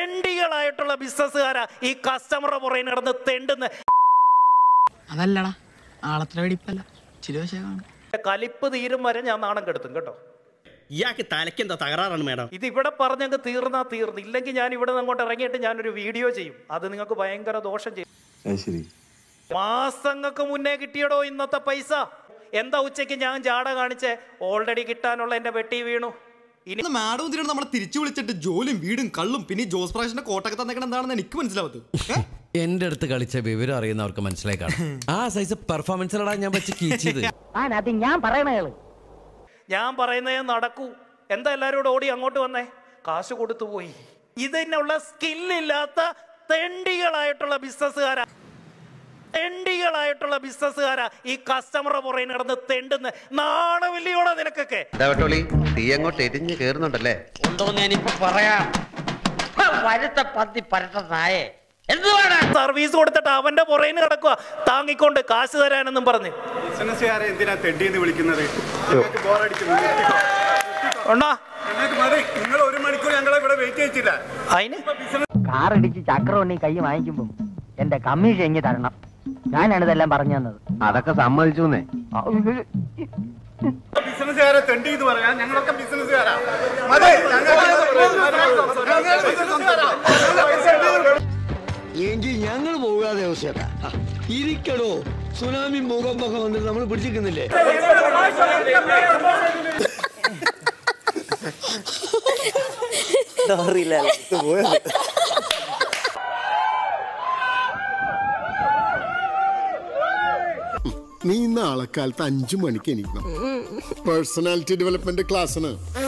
തെണ്ടികളായിട്ടുള്ള ബിസിനസ്സുകാരാ ഈ കസ്റ്റമറുടെ പുറകെ നടന്ന് തെണ്ടുന്ന. അതല്ലടാ ആളത്ര വെടിപ്പല്ല ചിലവശമാണ്. കലിപ്പ് തീരും വരെ ഞാൻ നാണം കെടുത്തും കേട്ടോ. ഇയാൾക്ക് തലയ്ക്ക് എന്താ തകരാറാണ് മേഡം? ഇത് ഇവിടെ പറഞ്ഞങ്ങ് തീർന്നാ തീർന്നു. ഇല്ലെങ്കിൽ ഞാൻ ഇവിടെ നിന്ന് അങ്ങോട്ട് ഇറങ്ങിയിട്ട് ഞാനൊരു വീഡിയോ ചെയ്യും. അത് നിങ്ങൾക്ക് ഭയങ്കര ദോഷം ചെയ്യും. മാസങ്ങൾക്ക് മുന്നേ കിട്ടിയടോ ഇന്നത്തെ പൈസ. എന്താ ഉച്ചയ്ക്ക് ഞാൻ ജാട കാണിച്ചേ? ഓൾറെഡി കിട്ടാനുള്ള എന്റെ വെട്ടി വീണു. ഇനി മാഡം ഇതിനോട് നമ്മളെ തിരിച്ചു വിളിച്ചിട്ട് ജോലിയും വീടും കള്ളും പിന്നെ ജോസ് പ്രാഷിന്റെ കോട്ടൊക്കെ തന്നേക്കണം എന്താണെന്ന് എനിക്ക് മനസ്സിലാവത്ത്. എന്റെ അടുത്ത് കളിച്ച വിവരം അറിയുന്നവർക്ക് മനസ്സിലായി കാണും. ആ സൈസ് പെർഫോമൻസിലടാ ഞാൻ വെച്ച് കീച്ചത്. ഞാൻ പറയുന്നേ നടക്കൂ. എന്താ എല്ലാവരും കൂടെ ഓടി അങ്ങോട്ട് വന്നേ? കാശ് കൊടുത്തു പോയി. ഇതിനുള്ള സ്കില്ലില്ലാത്ത തെണ്ടികളായിട്ടുള്ള ബിസിനസ്സുകാരാ ഈ കസ്റ്റമറുടെ പുറകെ നടന്ന് തെണ്ടുന്ന. നാണമില്ലയോടെ നിനക്കൊക്കെ? തീ അങ്ങോട്ട് എരിഞ്ഞ് കേറുന്നുണ്ടല്ലേ? സർവീസ് കൊടുത്തിട്ട് അവന്റെ പുറകെ കിടക്കുക താങ്ങിക്കൊണ്ട് കാശ് തരാനെന്നും പറഞ്ഞ്. ബിസിനസ്സുകാരെ എന്തിനാ തെണ്ടിയെന്ന് വിളിക്കുന്നത്? നിങ്ങൾ 1 മണിക്കൂർ ഞങ്ങളെ ഇവിടെ വെയിറ്റ് ചെയ്യിച്ചില്ല. അതിന് കാറിടിച്ച് ചക്രവണ്ണി കൈ വാങ്ങിക്കുമ്പോ എന്റെ കമ്മീഷൻ എങ്ങി തരണം. ഞാനാണ് ഇതെല്ലാം പറഞ്ഞു തന്നത്. അതൊക്കെ സമ്മതിച്ചു. ബിസിനസ്സുകാരെ തെണ്ടി എന്ന് പറയാൻ ഞങ്ങളൊക്കെ ബിസിനസ്സുകാരാ. എങ്കിൽ ഞങ്ങൾ പോകാതെ അവസരം ഇരിക്കടോ. സുനാമി ഭൂകമ്പൊക്കെ വന്നിട്ട് നമ്മൾ പിടിച്ചിരിക്കുന്നില്ലേ? നീ നാളെ കാലത്ത് 5 മണിക്ക് എണീക്കണം. പേഴ്സണാലിറ്റി ഡെവലപ്മെന്റ് ക്ലാസ്സിന്